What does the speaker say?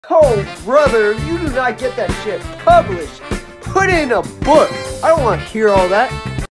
Oh, brother, if you do not get that shit published, put it in a book. I don't want to hear all that.